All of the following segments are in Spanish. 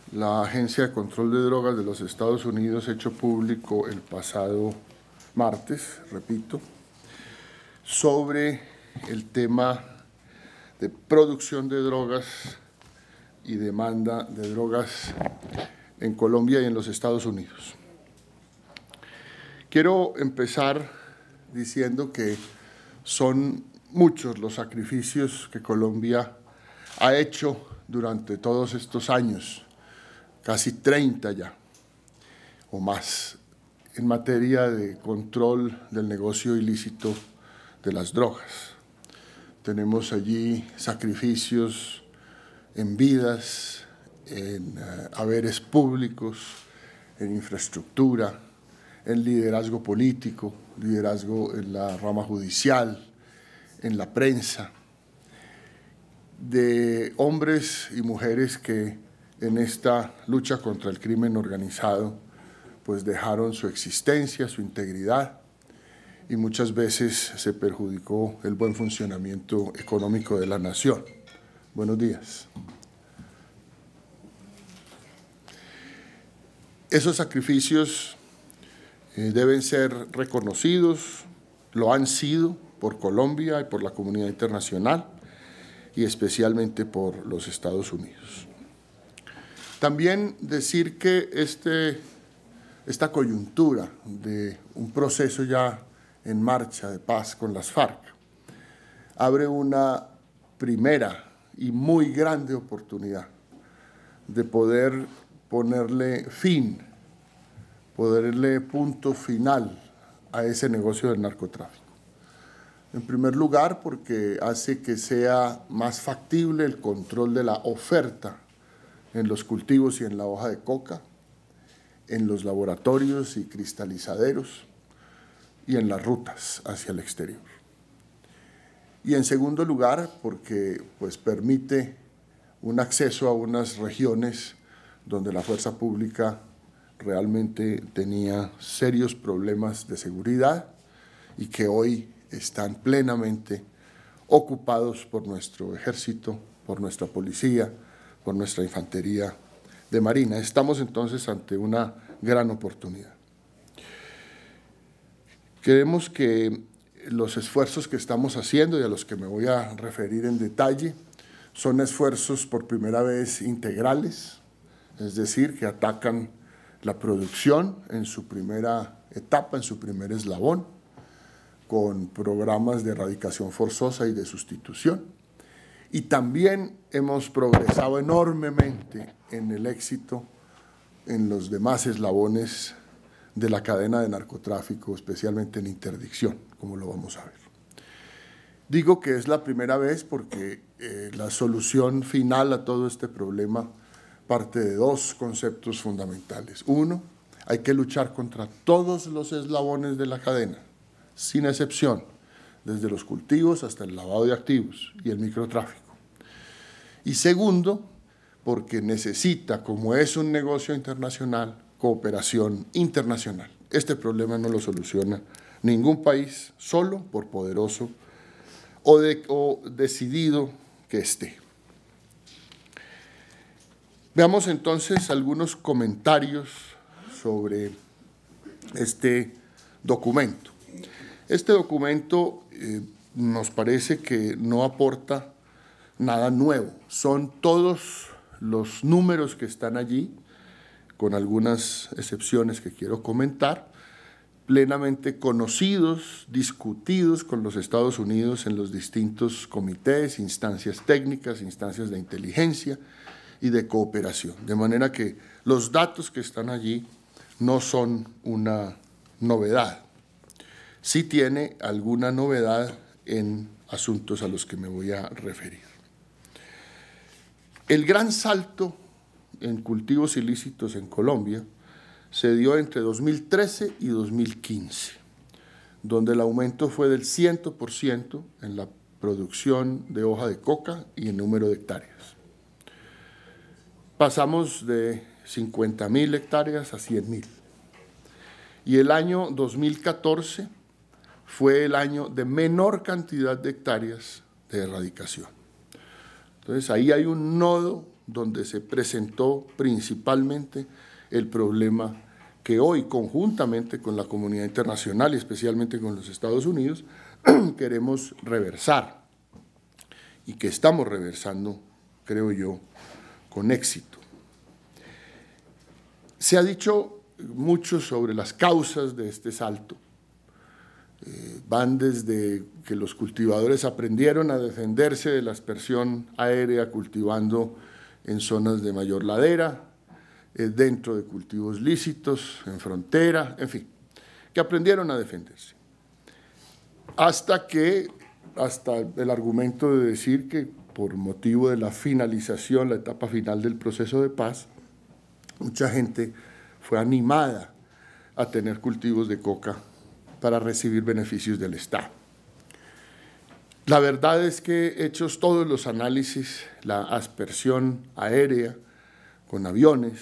La Agencia de Control de Drogas de los Estados Unidos ha hecho público el pasado martes, repito, sobre el tema de producción de drogas y demanda de drogas en Colombia y en los Estados Unidos. Quiero empezar diciendo que son muchos los sacrificios que Colombia ha hecho durante todos estos años, casi 30 ya, o más, en materia de control del negocio ilícito de las drogas. Tenemos allí sacrificios en vidas, en haberes públicos, en infraestructura, en liderazgo político, liderazgo en la rama judicial, en la prensa, de hombres y mujeres que en esta lucha contra el crimen organizado pues dejaron su existencia, su integridad, y muchas veces se perjudicó el buen funcionamiento económico de la nación. Buenos días. Esos sacrificios deben ser reconocidos, lo han sido por Colombia y por la comunidad internacional y especialmente por los Estados Unidos. También decir que esta coyuntura de un proceso ya en marcha de paz con las FARC abre una primera y muy grande oportunidad de poder ponerle fin, ponerle punto final a ese negocio del narcotráfico. En primer lugar, porque hace que sea más factible el control de la oferta en los cultivos y en la hoja de coca, en los laboratorios y cristalizaderos y en las rutas hacia el exterior. Y en segundo lugar, porque pues, permite un acceso a unas regiones donde la fuerza pública realmente tenía serios problemas de seguridad y que hoy están plenamente ocupados por nuestro ejército, por nuestra policía, por nuestra infantería de marina. Estamos entonces ante una gran oportunidad. Queremos que los esfuerzos que estamos haciendo y a los que me voy a referir en detalle son esfuerzos por primera vez integrales, es decir, que atacan la producción en su primera etapa, en su primer eslabón, con programas de erradicación forzosa y de sustitución. Y también hemos progresado enormemente en el éxito en los demás eslabones de la cadena de narcotráfico, especialmente en interdicción, como lo vamos a ver. Digo que es la primera vez porque la solución final a todo este problema parte de dos conceptos fundamentales. Uno, hay que luchar contra todos los eslabones de la cadena, sin excepción, desde los cultivos hasta el lavado de activos y el microtráfico. Y segundo, porque necesita, como es un negocio internacional, cooperación internacional. Este problema no lo soluciona ningún país solo, por poderoso o decidido que esté. Veamos entonces algunos comentarios sobre este documento. Este documento nos parece que no aporta nada nuevo. Son todos los números que están allí, con algunas excepciones que quiero comentar, plenamente conocidos, discutidos con los Estados Unidos en los distintos comités, instancias técnicas, instancias de inteligencia y de cooperación. De manera que los datos que están allí no son una novedad. Sí tiene alguna novedad en asuntos a los que me voy a referir. El gran salto en cultivos ilícitos en Colombia se dio entre 2013 y 2015, donde el aumento fue del 100% en la producción de hoja de coca y en número de hectáreas. Pasamos de 50.000 hectáreas a 100.000. Y el año 2014 fue el año de menor cantidad de hectáreas de erradicación. Entonces, ahí hay un nodo donde se presentó principalmente el problema que hoy, conjuntamente con la comunidad internacional y especialmente con los Estados Unidos, queremos reversar y que estamos reversando, creo yo, con éxito. Se ha dicho mucho sobre las causas de este salto. Van desde que los cultivadores aprendieron a defenderse de la aspersión aérea cultivando en zonas de mayor ladera, dentro de cultivos lícitos, en frontera, en fin, que aprendieron a defenderse. Hasta el argumento de decir que por motivo de la finalización, la etapa final del proceso de paz, mucha gente fue animada a tener cultivos de coca para recibir beneficios del Estado. La verdad es que, hechos todos los análisis, la aspersión aérea con aviones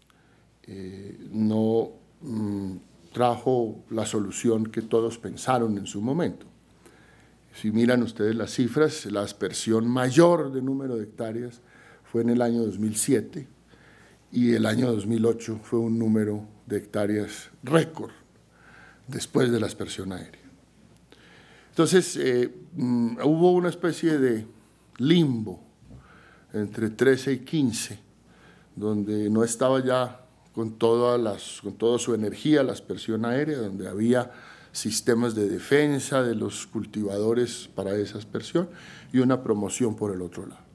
no trajo la solución que todos pensaron en su momento. Si miran ustedes las cifras, la aspersión mayor de número de hectáreas fue en el año 2007 y el año 2008 fue un número de hectáreas récord después de la aspersión aérea. Entonces, hubo una especie de limbo entre 13 y 15, donde no estaba ya con toda su energía la aspersión aérea, donde había sistemas de defensa de los cultivadores para esa aspersión y una promoción por el otro lado.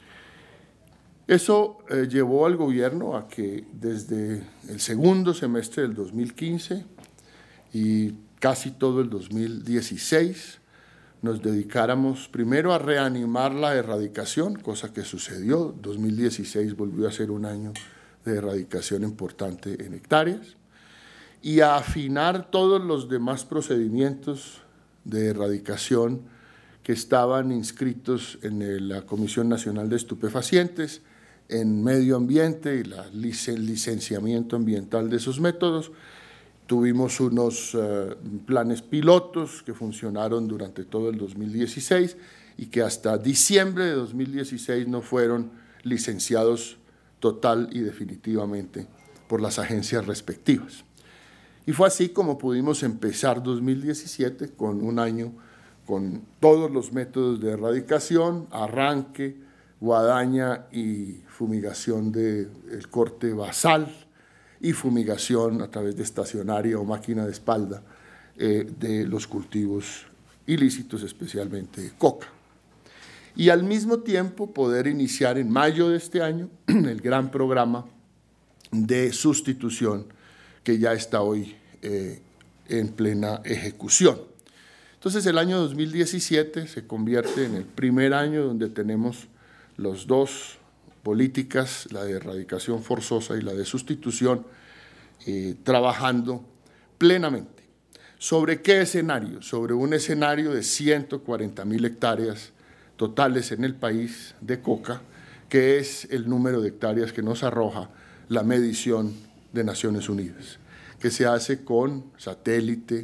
Eso llevó al gobierno a que desde el segundo semestre del 2015 y casi todo el 2016 nos dedicáramos primero a reanimar la erradicación, cosa que sucedió. 2016 volvió a ser un año de erradicación importante en hectáreas, y a afinar todos los demás procedimientos de erradicación que estaban inscritos en la Comisión Nacional de Estupefacientes, en medio ambiente y el licenciamiento ambiental de esos métodos. Tuvimos unos planes pilotos que funcionaron durante todo el 2016 y que hasta diciembre de 2016 no fueron licenciados total y definitivamente por las agencias respectivas. Y fue así como pudimos empezar 2017 con un año con todos los métodos de erradicación, arranque, guadaña y fumigación del corte basal, y fumigación a través de estacionaria o máquina de espalda de los cultivos ilícitos, especialmente coca. Y al mismo tiempo poder iniciar en mayo de este año el gran programa de sustitución que ya está hoy en plena ejecución. Entonces el año 2017 se convierte en el primer año donde tenemos las dos políticas, la de erradicación forzosa y la de sustitución, trabajando plenamente. ¿Sobre qué escenario? Sobre un escenario de 140.000 hectáreas totales en el país de coca, que es el número de hectáreas que nos arroja la medición de Naciones Unidas, que se hace con satélite,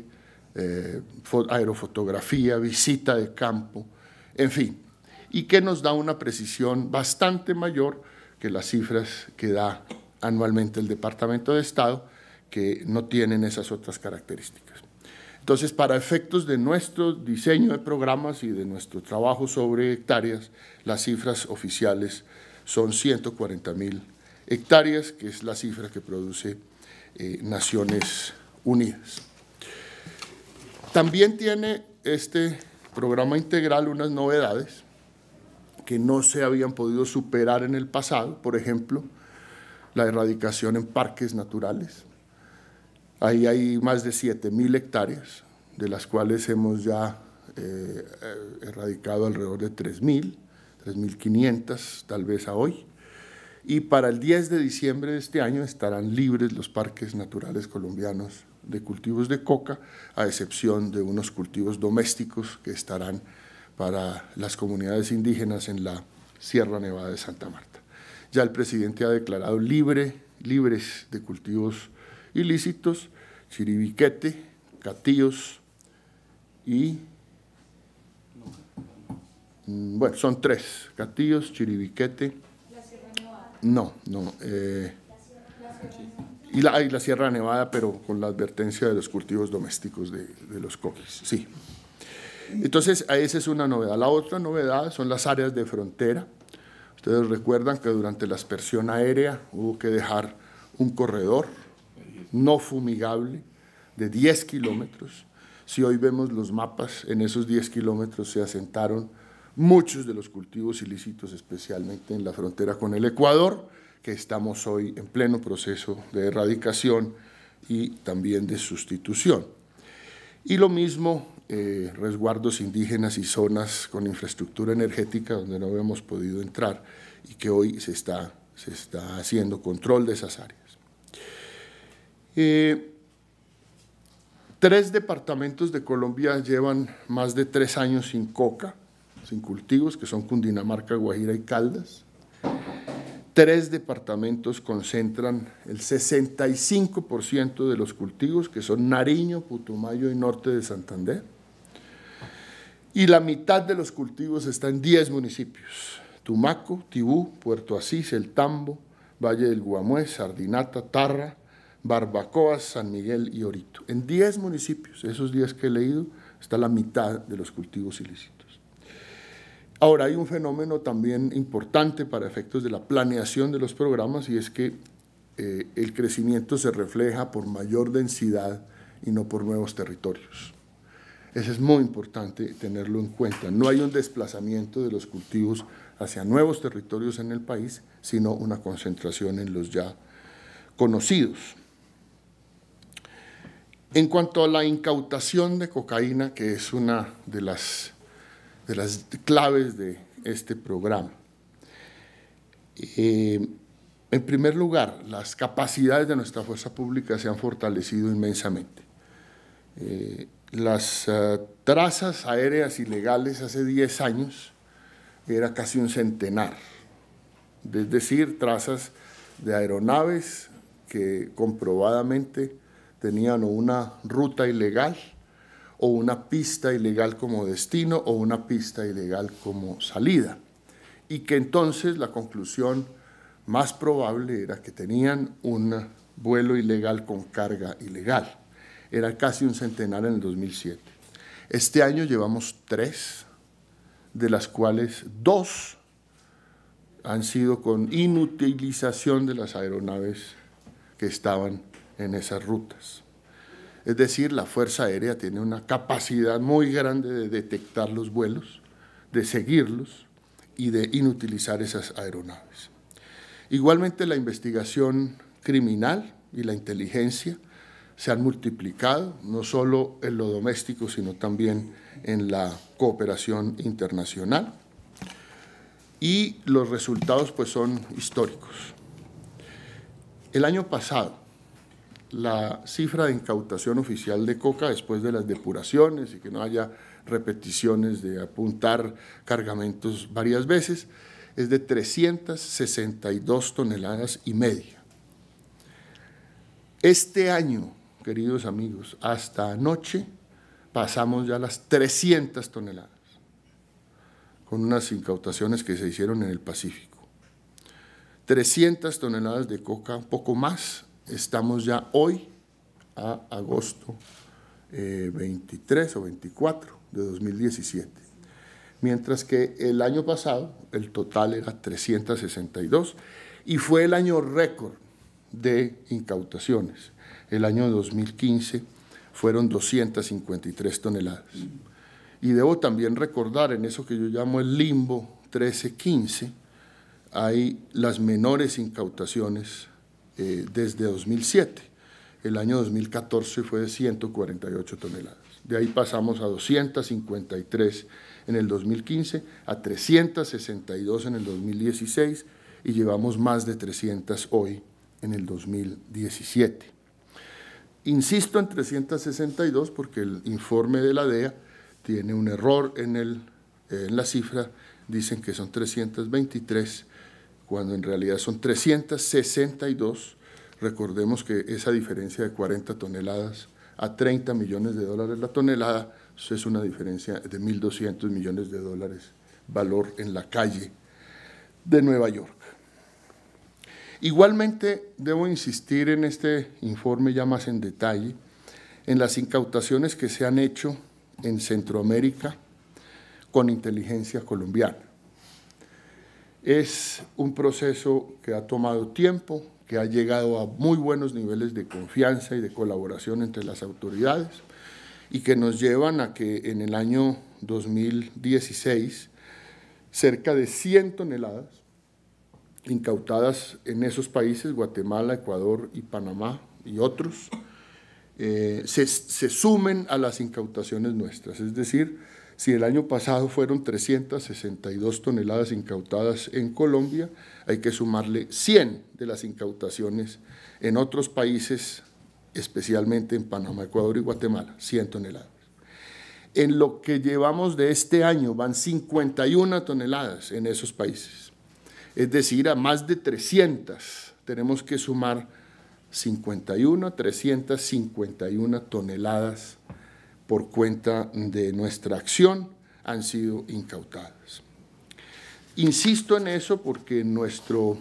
aerofotografía, visita de campo, en fin, y que nos da una precisión bastante mayor que las cifras que da anualmente el Departamento de Estado, que no tienen esas otras características. Entonces, para efectos de nuestro diseño de programas y de nuestro trabajo sobre hectáreas, las cifras oficiales son 140.000 hectáreas, que es la cifra que produce Naciones Unidas. También tiene este programa integral unas novedades que no se habían podido superar en el pasado, por ejemplo, la erradicación en parques naturales. Ahí hay más de 7.000 hectáreas, de las cuales hemos ya erradicado alrededor de 3.000, 3.500 tal vez a hoy. Y para el 10 de diciembre de este año estarán libres los parques naturales colombianos de cultivos de coca, a excepción de unos cultivos domésticos que estarán para las comunidades indígenas en la Sierra Nevada de Santa Marta. Ya el presidente ha declarado libres de cultivos ilícitos, Chiribiquete, Catíos y, bueno, son 3, Catíos, Chiribiquete No. Y la Sierra Nevada, pero con la advertencia de los cultivos domésticos de los coquis, sí. Entonces, esa es una novedad. La otra novedad son las áreas de frontera. Ustedes recuerdan que durante la aspersión aérea hubo que dejar un corredor no fumigable de 10 kilómetros. Si hoy vemos los mapas, en esos 10 kilómetros se asentaron muchos de los cultivos ilícitos, especialmente en la frontera con el Ecuador, que estamos hoy en pleno proceso de erradicación y también de sustitución. Y lo mismo, resguardos indígenas y zonas con infraestructura energética donde no hemos podido entrar y que hoy se está haciendo control de esas áreas. 3 departamentos de Colombia llevan más de 3 años sin coca, sin cultivos, que son Cundinamarca, Guajira y Caldas. 3 departamentos concentran el 65% de los cultivos, que son Nariño, Putumayo y norte de Santander. Y la mitad de los cultivos está en 10 municipios: Tumaco, Tibú, Puerto Asís, El Tambo, Valle del Guamué, Sardinata, Tarra, Barbacoas, San Miguel y Orito. En 10 municipios, esos 10 que he leído, está la mitad de los cultivos ilícitos. Ahora, hay un fenómeno también importante para efectos de la planeación de los programas, y es que el crecimiento se refleja por mayor densidad y no por nuevos territorios. Eso es muy importante tenerlo en cuenta. No hay un desplazamiento de los cultivos hacia nuevos territorios en el país, sino una concentración en los ya conocidos. En cuanto a la incautación de cocaína, que es una de las claves de este programa. En primer lugar, las capacidades de nuestra fuerza pública se han fortalecido inmensamente. Las trazas aéreas ilegales hace 10 años era casi un centenar, es decir, trazas de aeronaves que comprobadamente tenían una ruta ilegal o una pista ilegal como destino o una pista ilegal como salida, y que entonces la conclusión más probable era que tenían un vuelo ilegal con carga ilegal. Era casi un centenar en el 2007. Este año llevamos 3, de las cuales 2 han sido con inutilización de las aeronaves que estaban en esas rutas. Es decir, la Fuerza Aérea tiene una capacidad muy grande de detectar los vuelos, de seguirlos y de inutilizar esas aeronaves. Igualmente, la investigación criminal y la inteligencia se han multiplicado, no solo en lo doméstico, sino también en la cooperación internacional. Y los resultados pues son históricos. El año pasado, la cifra de incautación oficial de coca, después de las depuraciones y que no haya repeticiones de apuntar cargamentos varias veces, es de 362,5 toneladas. Este año, queridos amigos, hasta anoche pasamos ya las 300 toneladas, con unas incautaciones que se hicieron en el Pacífico. 300 toneladas de coca, un poco más. Estamos ya hoy a agosto 23 o 24 de 2017, mientras que el año pasado el total era 362 y fue el año récord de incautaciones. El año 2015 fueron 253 toneladas. Y debo también recordar, en eso que yo llamo el limbo 13-15, hay las menores incautaciones desde 2007. El año 2014 fue de 148 toneladas. De ahí pasamos a 253 en el 2015, a 362 en el 2016 y llevamos más de 300 hoy en el 2017. Insisto en 362 porque el informe de la DEA tiene un error en la cifra, dicen que son 323, cuando en realidad son 362. Recordemos que esa diferencia de 40 toneladas a 30 millones de dólares la tonelada, eso es una diferencia de 1.200 millones de dólares, valor en la calle de Nueva York. Igualmente, debo insistir en este informe ya más en detalle, en las incautaciones que se han hecho en Centroamérica con inteligencia colombiana. Es un proceso que ha tomado tiempo, que ha llegado a muy buenos niveles de confianza y de colaboración entre las autoridades y que nos llevan a que en el año 2016 cerca de 100 toneladas incautadas en esos países, Guatemala, Ecuador y Panamá y otros, se sumen a las incautaciones nuestras. Es decir, si el año pasado fueron 362 toneladas incautadas en Colombia, hay que sumarle 100 de las incautaciones en otros países, especialmente en Panamá, Ecuador y Guatemala, 100 toneladas. En lo que llevamos de este año van 51 toneladas en esos países. Es decir, a más de 300 tenemos que sumar 351 toneladas por cuenta de nuestra acción han sido incautadas. Insisto en eso porque en nuestro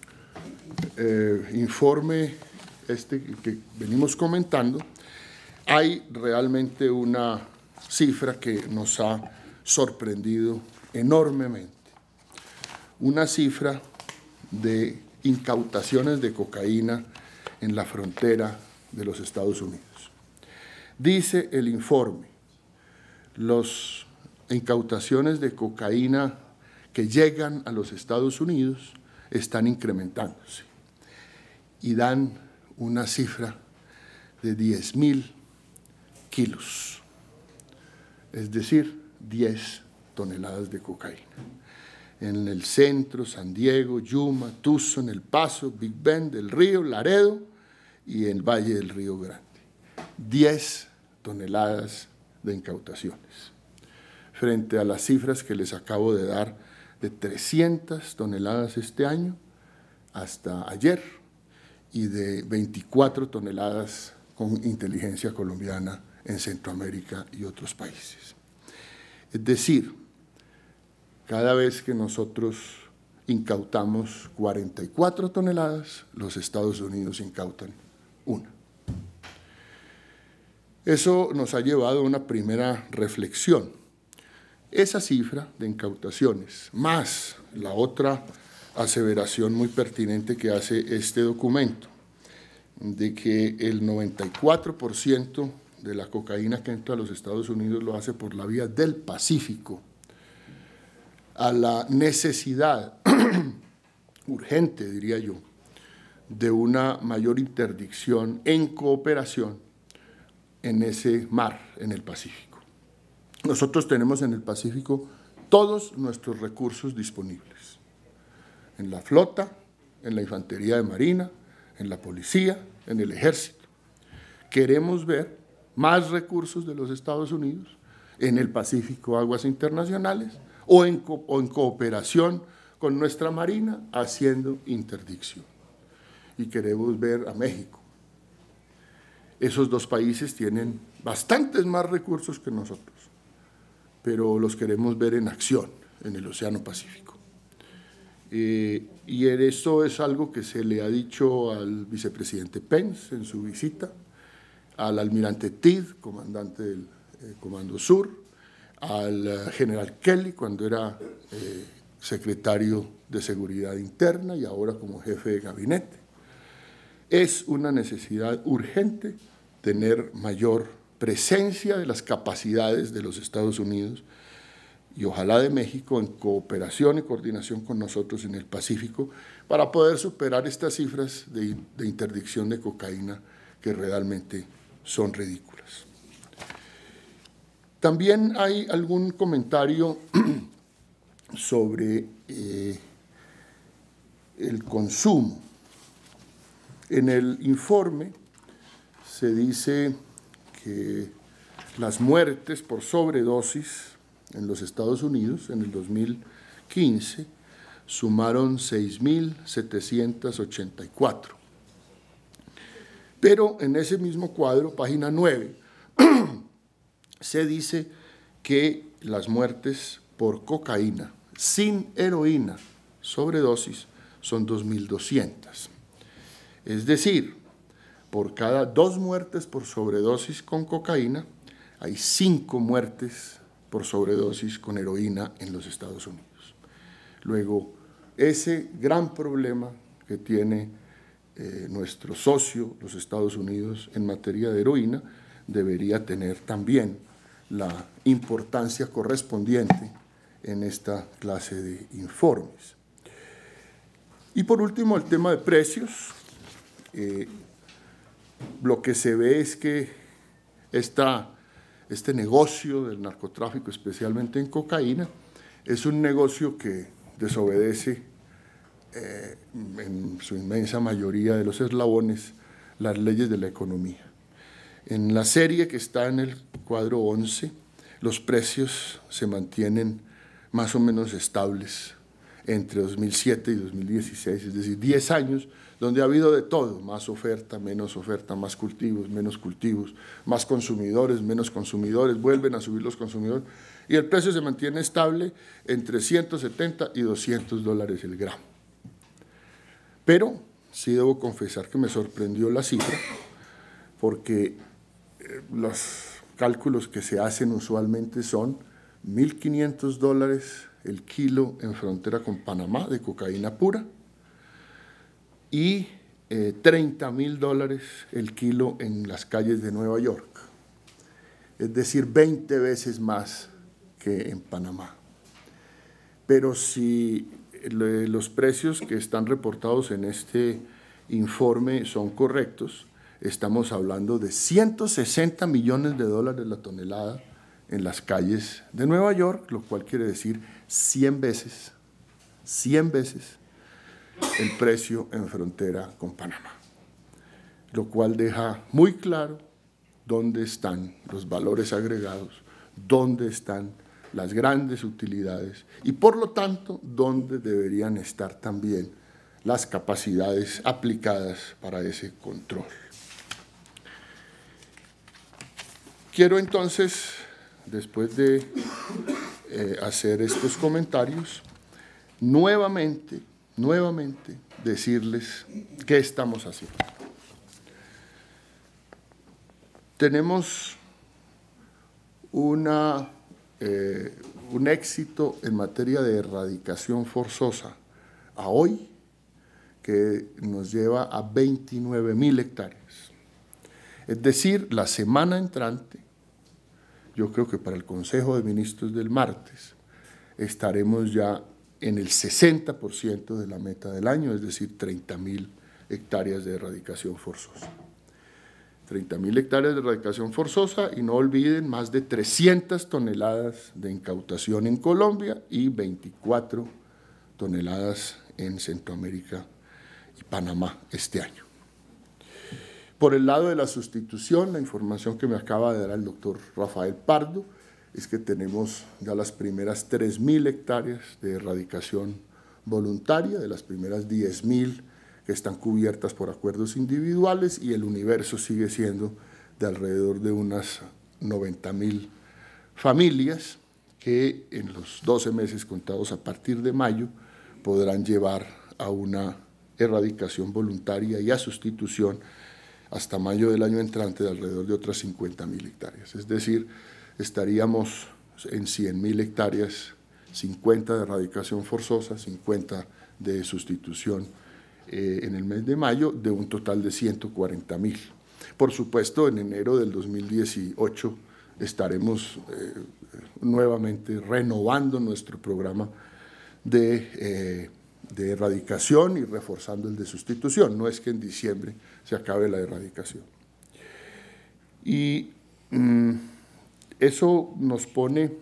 informe que venimos comentando hay realmente una cifra que nos ha sorprendido enormemente. Una cifra de incautaciones de cocaína en la frontera de los Estados Unidos. Dice el informe, las incautaciones de cocaína que llegan a los Estados Unidos están incrementándose y dan una cifra de 10.000 kilos, es decir, 10 toneladas de cocaína. En el centro, San Diego, Yuma, Tucson, El Paso, Big Bend, El Río, Laredo y el Valle del Río Grande. 10 toneladas de incautaciones, frente a las cifras que les acabo de dar de 300 toneladas este año hasta ayer y de 24 toneladas con inteligencia colombiana en Centroamérica y otros países. Es decir, cada vez que nosotros incautamos 44 toneladas, los Estados Unidos incautan una. Eso nos ha llevado a una primera reflexión. Esa cifra de incautaciones, más la otra aseveración muy pertinente que hace este documento, de que el 94% de la cocaína que entra a los Estados Unidos lo hace por la vía del Pacífico, a la necesidad urgente, diría yo, de una mayor interdicción en cooperación en ese mar, en el Pacífico. Nosotros tenemos en el Pacífico todos nuestros recursos disponibles, en la flota, en la infantería de marina, en la policía, en el ejército. Queremos ver más recursos de los Estados Unidos en el Pacífico, aguas internacionales, o en cooperación con nuestra marina haciendo interdicción. Y queremos ver a México. Esos dos países tienen bastantes más recursos que nosotros, pero los queremos ver en acción en el Océano Pacífico. Y eso es algo que se le ha dicho al vicepresidente Pence en su visita, al almirante Tidd, comandante del Comando Sur, al general Kelly cuando era secretario de Seguridad Interna y ahora como jefe de gabinete. Es una necesidad urgente tener mayor presencia de las capacidades de los Estados Unidos y ojalá de México en cooperación y coordinación con nosotros en el Pacífico para poder superar estas cifras de interdicción de cocaína que realmente son ridículas. También hay algún comentario sobre el consumo. En el informe se dice que las muertes por sobredosis en los Estados Unidos en el 2015 sumaron 6.784. Pero en ese mismo cuadro, página 9, se dice que las muertes por cocaína sin heroína, sobredosis, son 2.200. Es decir, por cada 2 muertes por sobredosis con cocaína, hay 5 muertes por sobredosis con heroína en los Estados Unidos. Luego, ese gran problema que tiene nuestro socio, los Estados Unidos, en materia de heroína, debería tener también la importancia correspondiente en esta clase de informes. Y por último, el tema de precios. Lo que se ve es que este negocio del narcotráfico, especialmente en cocaína, es un negocio que desobedece en su inmensa mayoría de los eslabones las leyes de la economía. En la serie que está en el cuadro 11, los precios se mantienen más o menos estables entre 2007 y 2016, es decir, 10 años donde ha habido de todo, más oferta, más cultivos, menos cultivos, más consumidores, menos consumidores, vuelven a subir los consumidores, y el precio se mantiene estable entre 170 y $200 el gramo. Pero sí debo confesar que me sorprendió la cifra, porque los cálculos que se hacen usualmente son $1.500 el kilo en frontera con Panamá de cocaína pura y $30.000 el kilo en las calles de Nueva York, es decir, 20 veces más que en Panamá. Pero si los precios que están reportados en este informe son correctos, estamos hablando de $160 millones la tonelada en las calles de Nueva York, lo cual quiere decir 100 veces el precio en frontera con Panamá, lo cual deja muy claro dónde están los valores agregados, dónde están las grandes utilidades y, por lo tanto, dónde deberían estar también las capacidades aplicadas para ese control. Quiero entonces, después de hacer estos comentarios, nuevamente decirles qué estamos haciendo. Tenemos un éxito en materia de erradicación forzosa a hoy que nos lleva a 29.000 hectáreas. Es decir, la semana entrante, yo creo que para el Consejo de Ministros del martes, estaremos ya en el 60% de la meta del año, es decir, 30.000 hectáreas de erradicación forzosa. 30.000 hectáreas de erradicación forzosa y no olviden más de 300 toneladas de incautación en Colombia y 24 toneladas en Centroamérica y Panamá este año. Por el lado de la sustitución, la información que me acaba de dar el doctor Rafael Pardo es que tenemos ya las primeras 3.000 hectáreas de erradicación voluntaria, de las primeras 10.000 que están cubiertas por acuerdos individuales, y el universo sigue siendo de alrededor de unas 90.000 familias que en los 12 meses contados a partir de mayo podrán llevar a una erradicación voluntaria y a sustitución hasta mayo del año entrante de alrededor de otras 50.000 hectáreas. Es decir, estaríamos en 100.000 hectáreas, 50 de erradicación forzosa, 50 de sustitución en el mes de mayo, de un total de 140.000. Por supuesto, en enero del 2018 estaremos nuevamente renovando nuestro programa de erradicación y reforzando el de sustitución. No es que en diciembre se acabe la erradicación. Y eso nos pone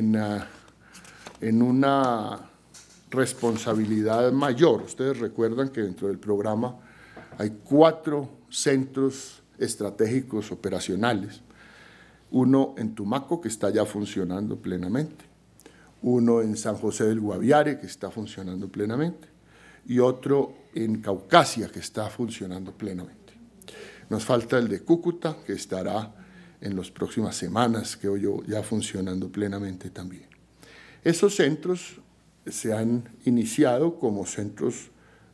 en una responsabilidad mayor. Ustedes recuerdan que dentro del programa hay 4 centros estratégicos operacionales, uno en Tumaco, que está ya funcionando plenamente, uno en San José del Guaviare, que está funcionando plenamente, y otro en Caucasia, que está funcionando plenamente. Nos falta el de Cúcuta, que estará en las próximas semanas, creo yo, ya funcionando plenamente también. Esos centros se han iniciado como centros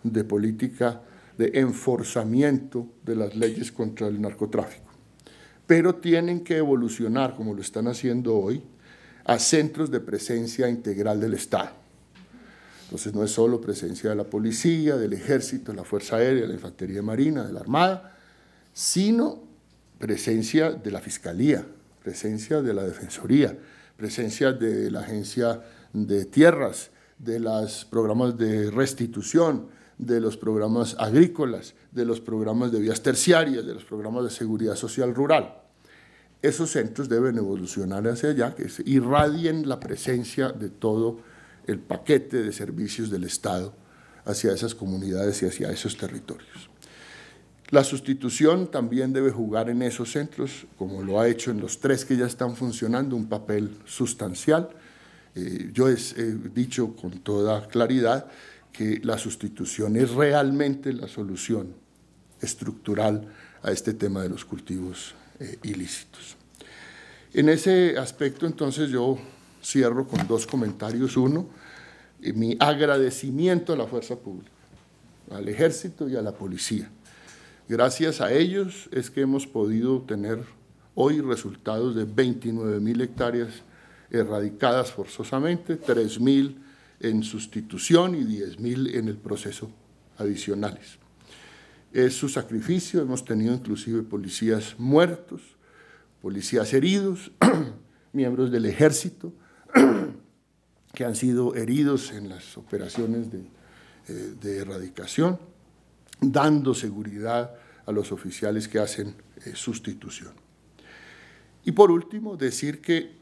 de política de enforzamiento de las leyes contra el narcotráfico, pero tienen que evolucionar, como lo están haciendo hoy, a centros de presencia integral del Estado. Entonces no es solo presencia de la policía, del ejército, de la Fuerza Aérea, de la Infantería Marina, de la Armada, sino presencia de la Fiscalía, presencia de la Defensoría, presencia de la Agencia de Tierras, de los programas de restitución, de los programas agrícolas, de los programas de vías terciarias, de los programas de seguridad social rural. Esos centros deben evolucionar hacia allá, que se irradien la presencia de todo el paquete de servicios del Estado hacia esas comunidades y hacia esos territorios. La sustitución también debe jugar en esos centros, como lo ha hecho en los 3 que ya están funcionando, un papel sustancial. Yo he dicho con toda claridad que la sustitución es realmente la solución estructural a este tema de los cultivos ilícitos. En ese aspecto, entonces, yo cierro con 2 comentarios. Uno, mi agradecimiento a la fuerza pública, al ejército y a la policía. Gracias a ellos es que hemos podido tener hoy resultados de 29.000 hectáreas erradicadas forzosamente, 3.000 en sustitución y 10.000 en el proceso adicionales. Es su sacrificio, hemos tenido inclusive policías muertos, policías heridos, miembros del ejército que han sido heridos en las operaciones de erradicación, dando seguridad a los oficiales que hacen sustitución. Y por último, decir que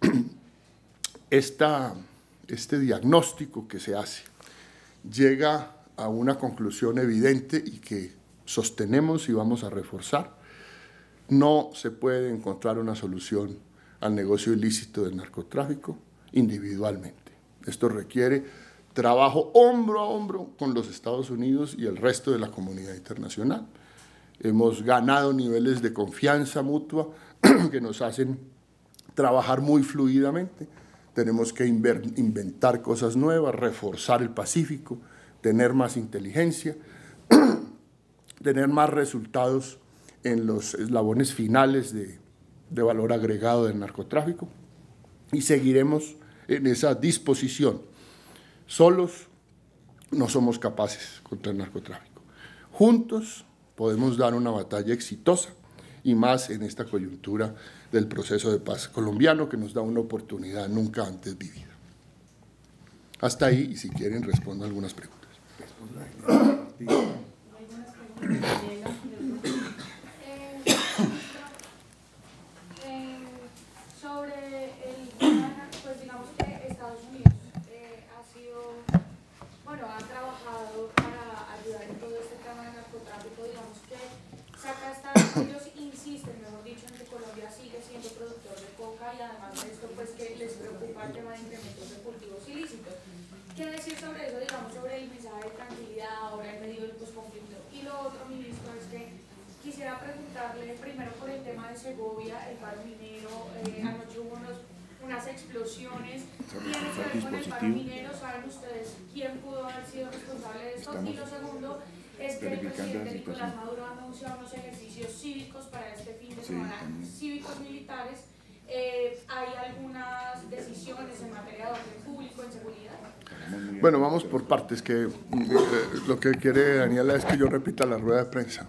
este diagnóstico que se hace llega a una conclusión evidente y que sostenemos y vamos a reforzar. No se puede encontrar una solución al negocio ilícito del narcotráfico individualmente. Esto requiere trabajo hombro a hombro con los Estados Unidos y el resto de la comunidad internacional. Hemos ganado niveles de confianza mutua que nos hacen trabajar muy fluidamente. Tenemos que inventar cosas nuevas, reforzar el Pacífico, tener más inteligencia, tener más resultados en los eslabones finales de valor agregado del narcotráfico, y seguiremos en esa disposición. Solos no somos capaces contra el narcotráfico. Juntos podemos dar una batalla exitosa, y más en esta coyuntura del proceso de paz colombiano, que nos da una oportunidad nunca antes vivida. Hasta ahí, y si quieren respondo algunas preguntas. Sobre el tema, pues digamos que Estados Unidos ha trabajado para ayudar en todo este tema del narcotráfico. Digamos que ellos insisten, mejor dicho, en que Colombia sigue siendo productor de coca, y además de esto, pues que les preocupa el tema de incrementos de cultivos ilícitos. ¿Qué decir sobre eso, digamos, sobre el mensaje de tranquilidad ahora en medio del posconflicto? Y lo otro, ministro, es que quisiera preguntarle primero por el tema de Segovia, el paro minero. Anoche hubo unas explosiones. ¿Tiene que ver con el paro minero? ¿Saben ustedes quién pudo haber sido responsable de esto? Y lo segundo es que el presidente Nicolás Maduro ha anunciado unos ejercicios cívicos para este fin de semana, cívicos militares. ¿Hay algunas decisiones en materia de orden público, en seguridad? Bueno, vamos por partes, que lo que quiere Daniela es que yo repita la rueda de prensa.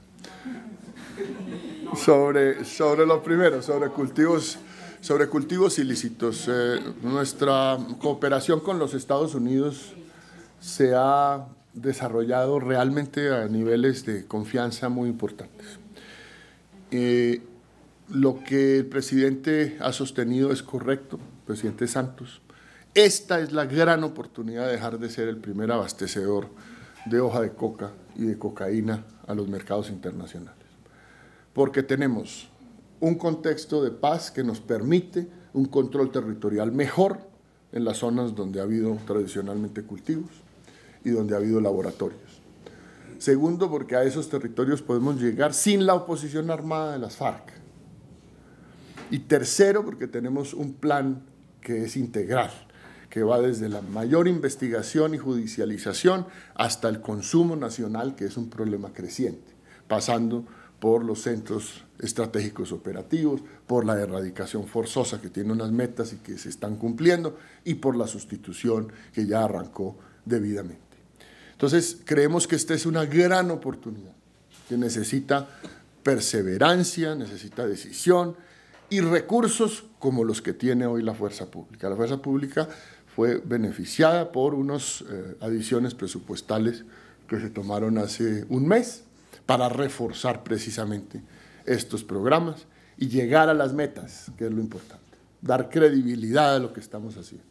Sobre lo primero, sobre cultivos ilícitos. Nuestra cooperación con los Estados Unidos se ha desarrollado realmente a niveles de confianza muy importantes. Lo que el presidente ha sostenido es correcto, presidente Santos. Esta es la gran oportunidad de dejar de ser el primer abastecedor de hoja de coca y de cocaína a los mercados internacionales, porque tenemos un contexto de paz que nos permite un control territorial mejor en las zonas donde ha habido tradicionalmente cultivos y donde ha habido laboratorios. Segundo, porque a esos territorios podemos llegar sin la oposición armada de las FARC. Y tercero, porque tenemos un plan que es integral, que va desde la mayor investigación y judicialización hasta el consumo nacional, que es un problema creciente, pasando por los centros estratégicos operativos, por la erradicación forzosa que tiene unas metas y que se están cumpliendo, y por la sustitución que ya arrancó debidamente. Entonces, creemos que esta es una gran oportunidad, que necesita perseverancia, necesita decisión y recursos como los que tiene hoy la fuerza pública. La fuerza pública fue beneficiada por unas adiciones presupuestales que se tomaron hace un mes para reforzar precisamente estos programas y llegar a las metas, que es lo importante, dar credibilidad a lo que estamos haciendo.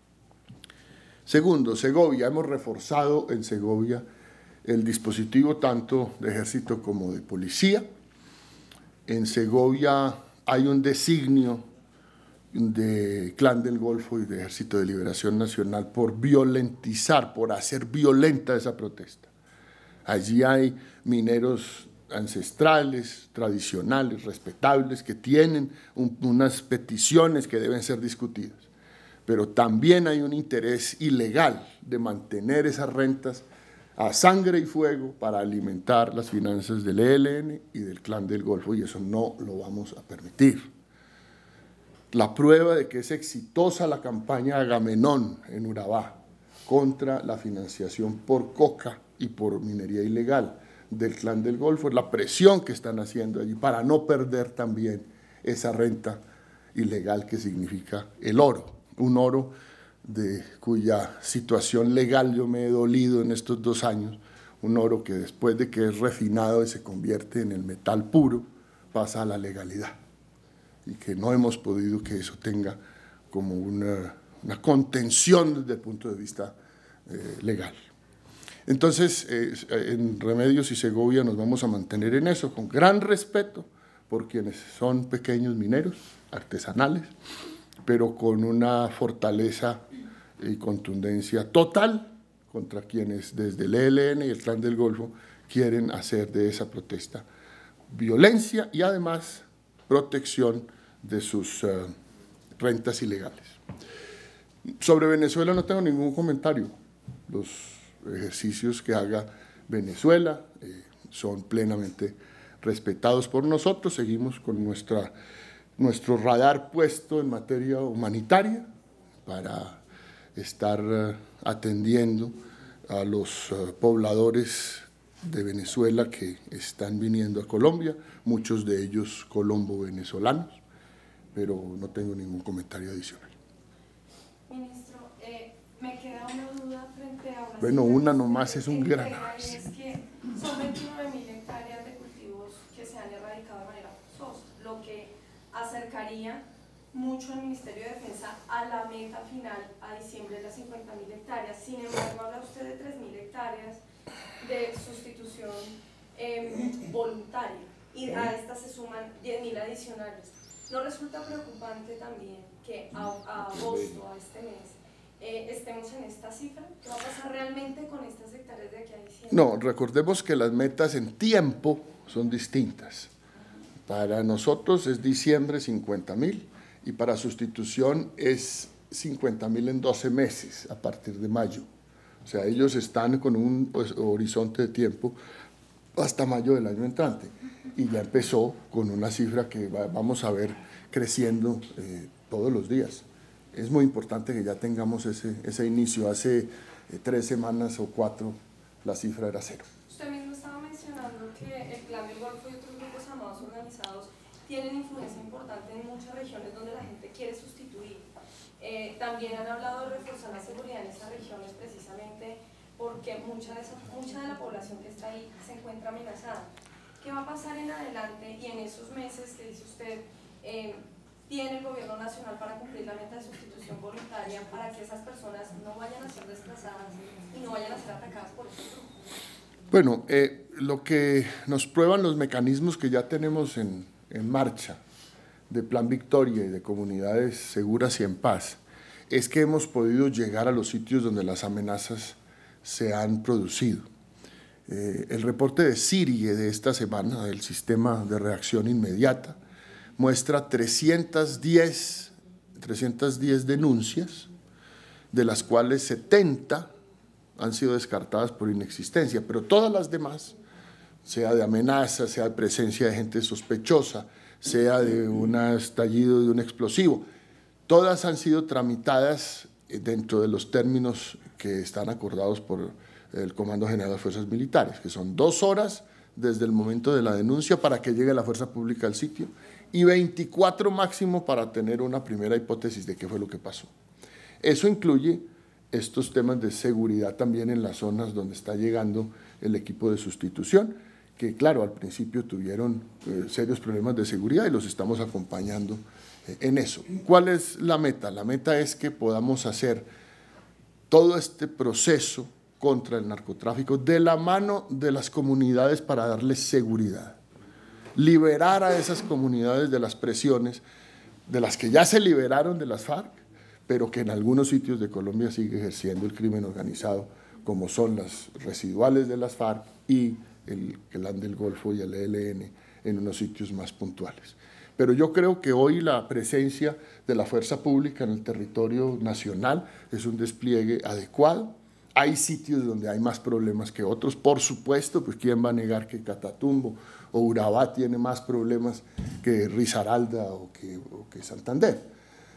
Segundo, Segovia. Hemos reforzado en Segovia el dispositivo tanto de ejército como de policía. En Segovia hay un designio de Clan del Golfo y de Ejército de Liberación Nacional por violentizar, por hacer violenta esa protesta. Allí hay mineros ancestrales, tradicionales, respetables, que tienen unas peticiones que deben ser discutidas, pero también hay un interés ilegal de mantener esas rentas a sangre y fuego para alimentar las finanzas del ELN y del Clan del Golfo, y eso no lo vamos a permitir. La prueba de que es exitosa la campaña Agamenón en Urabá contra la financiación por coca y por minería ilegal del Clan del Golfo es la presión que están haciendo allí para no perder también esa renta ilegal que significa el oro, un oro de cuya situación legal yo me he dolido en estos 2 años, un oro que después de que es refinado y se convierte en el metal puro, pasa a la legalidad, y que no hemos podido que eso tenga como una contención desde el punto de vista legal. Entonces, en Remedios y Segovia nos vamos a mantener en eso, con gran respeto por quienes son pequeños mineros, artesanales, pero con una fortaleza y contundencia total contra quienes desde el ELN y el Clan del Golfo quieren hacer de esa protesta violencia y además protección de sus rentas ilegales. Sobre Venezuela no tengo ningún comentario. Los ejercicios que haga Venezuela son plenamente respetados por nosotros. Seguimos con nuestro radar puesto en materia humanitaria para estar atendiendo a los pobladores de Venezuela que están viniendo a Colombia, muchos de ellos colombo-venezolanos, pero no tengo ningún comentario adicional. Ministro, me queda una duda frente a una… Bueno, una nomás es un gran… Es que son 29.000 hectáreas de cultivos que se han erradicado de manera forzosa, lo que acercaría mucho al Ministerio de Defensa a la meta final a diciembre de las 50.000 hectáreas. Sin embargo, habla usted de 3.000 hectáreas de sustitución voluntaria y a estas se suman 10.000 adicionales. ¿No resulta preocupante también que a agosto, a este mes, estemos en esta cifra? ¿Qué va a pasar realmente con estas hectáreas de aquí a diciembre? No, recordemos que las metas en tiempo son distintas. Para nosotros es diciembre 50.000 y para sustitución es 50.000 en 12 meses a partir de mayo. O sea, ellos están con un horizonte de tiempo hasta mayo del año entrante y ya empezó con una cifra que vamos a ver creciendo todos los días. Es muy importante que ya tengamos ese inicio. Hace 3 semanas o 4 la cifra era 0. Usted mismo estaba mencionando que el Clan del Golfo y otros grupos armados organizados tienen influencia importante en muchas regiones donde la gente quiere sustituir. También han hablado de reforzar la seguridad en esas regiones precisamente porque mucha de la población que está ahí se encuentra amenazada. ¿Qué va a pasar en adelante y en esos meses que dice usted tiene el gobierno nacional para cumplir la meta de sustitución voluntaria para que esas personas no vayan a ser desplazadas y no vayan a ser atacadas por estos grupos? Bueno, lo que nos prueban los mecanismos que ya tenemos en marcha de Plan Victoria y de comunidades seguras y en paz es que hemos podido llegar a los sitios donde las amenazas se han producido. El reporte de CIRIE de esta semana, del Sistema de Reacción Inmediata, muestra 310 denuncias de las cuales 70 han sido descartadas por inexistencia, pero todas las demás, sea de amenaza, sea de presencia de gente sospechosa, sea de un estallido de un explosivo, todas han sido tramitadas dentro de los términos que están acordados por el Comando General de las Fuerzas Militares, que son 2 horas desde el momento de la denuncia para que llegue la fuerza pública al sitio y 24 máximo para tener una primera hipótesis de qué fue lo que pasó. Eso incluye estos temas de seguridad también en las zonas donde está llegando el equipo de sustitución, que claro, al principio tuvieron serios problemas de seguridad y los estamos acompañando en eso. ¿Cuál es la meta? La meta es que podamos hacer todo este proceso contra el narcotráfico de la mano de las comunidades para darles seguridad. Liberar a esas comunidades de las presiones, de las que ya se liberaron de las FARC, pero que en algunos sitios de Colombia sigue ejerciendo el crimen organizado, como son las residuales de las FARC y el Clan del Golfo y el ELN en unos sitios más puntuales. Pero yo creo que hoy la presencia de la fuerza pública en el territorio nacional es un despliegue adecuado. Hay sitios donde hay más problemas que otros, por supuesto, pues quién va a negar que Catatumbo o Urabá tiene más problemas que Risaralda o que Santander.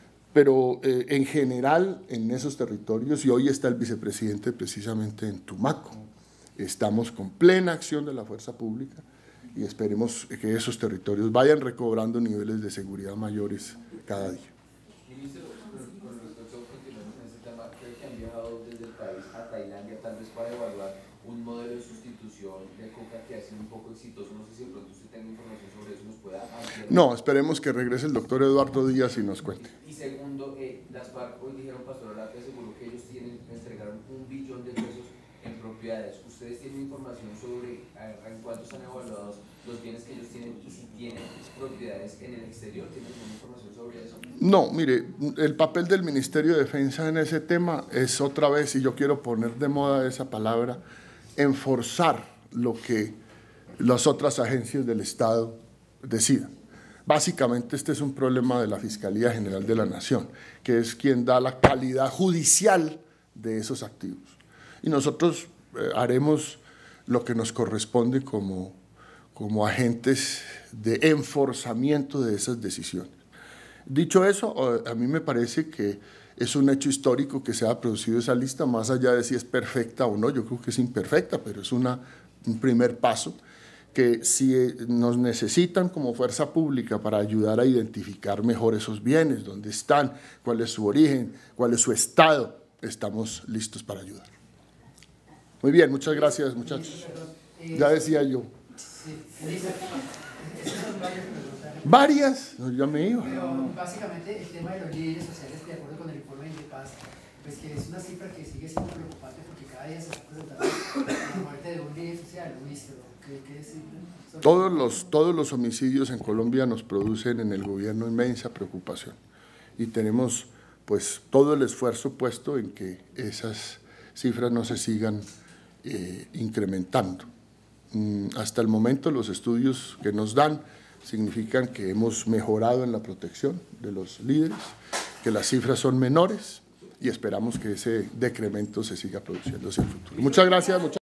Pero en general en esos territorios, y hoy está el vicepresidente precisamente en Tumaco, estamos con plena acción de la fuerza pública y esperemos que esos territorios vayan recobrando niveles de seguridad mayores cada día. Ministro, con respecto a continuar en este tema, creo que han viajado desde el país a Tailandia tal vez para evaluar un modelo de sustitución de coca que ha sido un poco exitoso. No sé si de pronto usted tenga información sobre eso, nos pueda ampliar. No, esperemos que regrese el doctor Eduardo Díaz y nos cuente. Y segundo, las FARC hoy dijeron, Pastor Olarte aseguró que ellos entregaron $1 billón en propiedades. ¿Ustedes tienen información sobre en cuánto están evaluados los bienes que ellos tienen y si tienen propiedades en el exterior? ¿Tienen alguna información sobre eso? No, mire, el papel del Ministerio de Defensa en ese tema es otra vez, y yo quiero poner de moda esa palabra, enforzar lo que las otras agencias del Estado decidan. Básicamente este es un problema de la Fiscalía General de la Nación, que es quien da la calidad judicial de esos activos. Y nosotros haremos lo que nos corresponde como agentes de enforzamiento de esas decisiones. Dicho eso, a mí me parece que es un hecho histórico que se ha producido esa lista, más allá de si es perfecta o no, yo creo que es imperfecta, pero es un primer paso, que si nos necesitan como fuerza pública para ayudar a identificar mejor esos bienes, dónde están, cuál es su origen, cuál es su estado, estamos listos para ayudar. Muy bien, muchas gracias, muchachos. Ya decía yo. ¿Varias? No, ya me iba. Pero básicamente el tema de los líderes sociales, de acuerdo con el informe de paz, pues que es una cifra que sigue siendo preocupante porque cada día se está presentando la muerte de un líder social, ministro. Todos los homicidios en Colombia nos producen en el gobierno inmensa preocupación y tenemos pues todo el esfuerzo puesto en que esas cifras no se sigan incrementando. Hasta el momento los estudios que nos dan significan que hemos mejorado en la protección de los líderes, que las cifras son menores y esperamos que ese decremento se siga produciendo hacia el futuro. Muchas gracias.